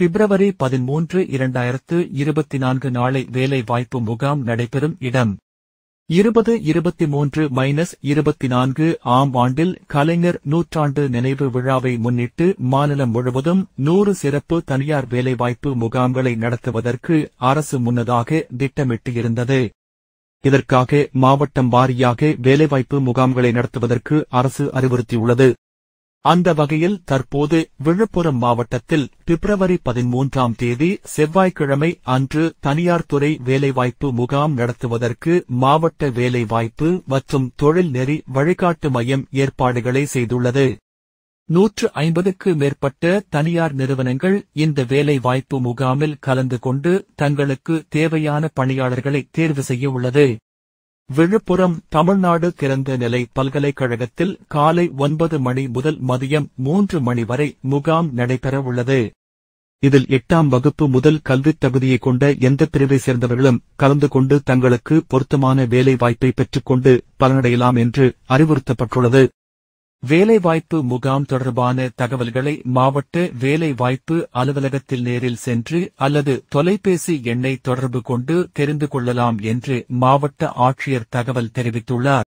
பிப்ரவரி 13, 2024 நாளை வேலைவாய்ப்பு முகாம் நடைபெறும் இடம் 2023-24 ஆம் ஆண்டில் கலைஞர் நூற்றாண்டு நினைவு விழாவை முன்னிட்டு மாநிலம் முழுவதும் 100 சிறப்பு தனியார் வேலைவாய்ப்பு முகாம்களை நடத்துவதற்கு அரசு முன்னதாக திட்டமிட்டு இருந்தது. இதற்காக மாவட்டம் வாரியாக வேலைவாய்ப்பு முகாம்களை நடத்துவதற்கு அரசு அறிவுறுத்தியுள்ளது. அந்த வகையில் தற்போது விழுப்புரம் மாவட்டத்தில் பிப்ரவரி 13ஆம் தேதி செவ்வாய்க்கிழமை அன்று தனியார் துறை வேலைவாய்ப்பு முகாம் நடத்துவதற்கு மாவட்ட வேலைவாய்ப்பு மற்றும் தொழில் நெறி வழிகாட்டு மையம் ஏற்பாடுகளை செய்துள்ளது. 150க்கு மேற்பட்ட தனியார் நிறுவனங்கள் இந்த வேலைவாய்ப்பு முகாமில் கலந்து கொண்டு தங்களுக்கு தேவையான பணியாளர்களை தேர்வு செய்ய உள்ளது. விழுப்புரம் தமிழ்நாடு திறந்த நிலை பல்கலைக்கழகத்தில் காலை 9 மணி முதல் மதியம் 3 மணி வரை முகாம் நடைபெற உள்ளது. இதில் 8ஆம் வகுப்பு முதல் கல்வித் தகுதியை கொண்ட எந்த பிரிவை சேர்ந்தவர்களும் கலந்து கொண்டு தங்களுக்கு பொருத்தமான வேலை வாய்ப்பை பெற்றுக்கொண்டு பலனடையலாம் என்று அறிவுறுத்தப்பட்டுள்ளது. வேலைவாய்ப்பு முகாம் தொடர்பான தகவல்களை மாவட்ட வேலைவாய்ப்பு அலுவலகத்தில் நேரில் சென்று அல்லது தொலைபேசி எண்ணை தொடர்பு கொண்டு தெரிந்து கொள்ளலாம் என்று மாவட்ட ஆட்சியர் தகவல் தெரிவித்துள்ளார்.